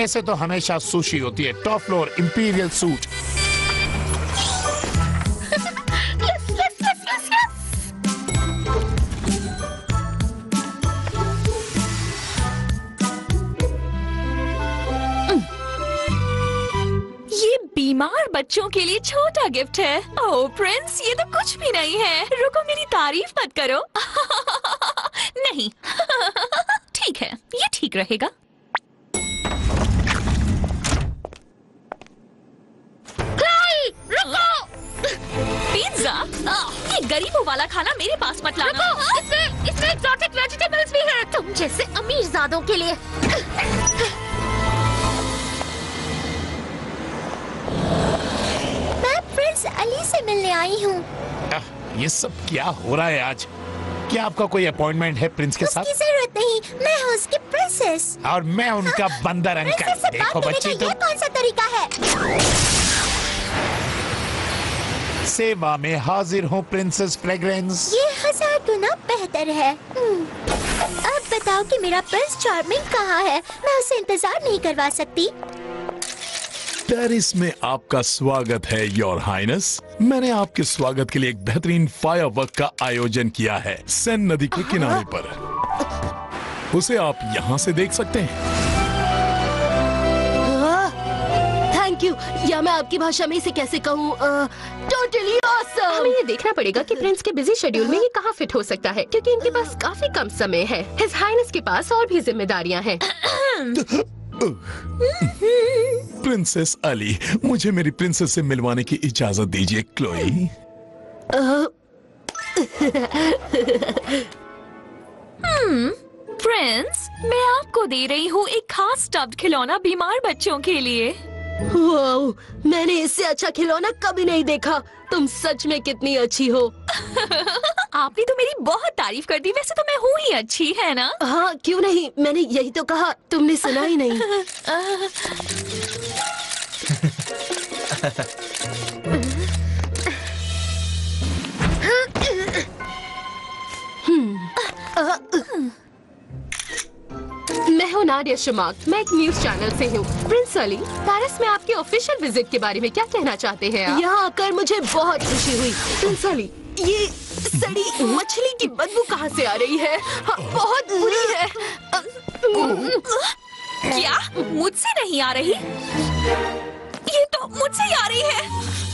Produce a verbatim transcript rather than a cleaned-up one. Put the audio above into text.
वैसे तो हमेशा सुशी होती है, टॉप फ्लोर इंपीरियल सूट। बीमार बच्चों के लिए छोटा गिफ्ट है। ओह प्रिंस, ये तो कुछ भी नहीं है। रुको, मेरी तारीफ मत करो। नहीं, ठीक है, ये ठीक रहेगा। रुको! पिज्जा? ये गरीबों वाला खाना मेरे पास मत लाना। रुको, इसमें इसमें एक्सोटिक वेजिटेबल्स भी हैं। तुम जैसे अमीरजादों के लिए। प्रिंस अली से मिलने आई हूँ। ये सब क्या हो रहा है आज? क्या आपका कोई अपॉइंटमेंट है प्रिंस के साथ? उसकी जरूरत नहीं, मैं हूँ उसकी प्रिंसेस। और मैं उनका हाँ, बंदर अंकल। देखो बच्ची, तुम ये कौन सा तरीका है? सेवा में हाजिर हूँ प्रिंसेस फ्रेग्रेंस। ये हजार गुना बेहतर है। अब बताओ कि मेरा प्रिंस चार्मिंग कहाँ है? मैं उसे इंतजार नहीं करवा सकती। पेरिस में आपका स्वागत है योर हाइनेस। मैंने आपके स्वागत के लिए एक बेहतरीन फायरवर्क का आयोजन किया है सेन नदी के किनारे पर। उसे आप यहाँ से देख सकते हैं। Thank you. या मैं आपकी भाषा में इसे कैसे कहूँ? Totally awesome. हमें ये देखना पड़ेगा कि प्रिंस के बिजी शेड्यूल में ये कहाँ फिट हो सकता है, क्योंकि इनके पास काफी कम समय है। हिज हाइनेस के पास और भी जिम्मेदारियाँ हैं। प्रिंसेस अली, मुझे मेरी प्रिंसेस से मिलवाने की इजाजत दीजिए क्लोई। हम्म, प्रिंस, मैं आपको दे रही हूँ एक खास स्टफ्ड खिलौना बीमार बच्चों के लिए। वाओ, मैंने इससे अच्छा खिलौना कभी नहीं देखा। तुम सच में कितनी अच्छी हो। आपने तो मेरी बहुत तारीफ कर दी। वैसे तो मैं हूँ ही अच्छी, है ना? हाँ, क्यों नहीं, मैंने यही तो कहा, तुमने सुना ही नहीं। मैं हूँ नाडिया शमाक। मैं एक न्यूज चैनल से हूँ। प्रिंस अली, पेरिस में आपके ऑफिशियल विजिट के बारे में क्या कहना चाहते हैं आप? यहाँ आकर मुझे बहुत खुशी हुई। प्रिंस अली, ये सड़ी मछली की बदबू कहाँ से आ रही है? हाँ, बहुत बुरी है। क्या मुझसे नहीं आ रही? ये तो मुझसे ही आ रही है।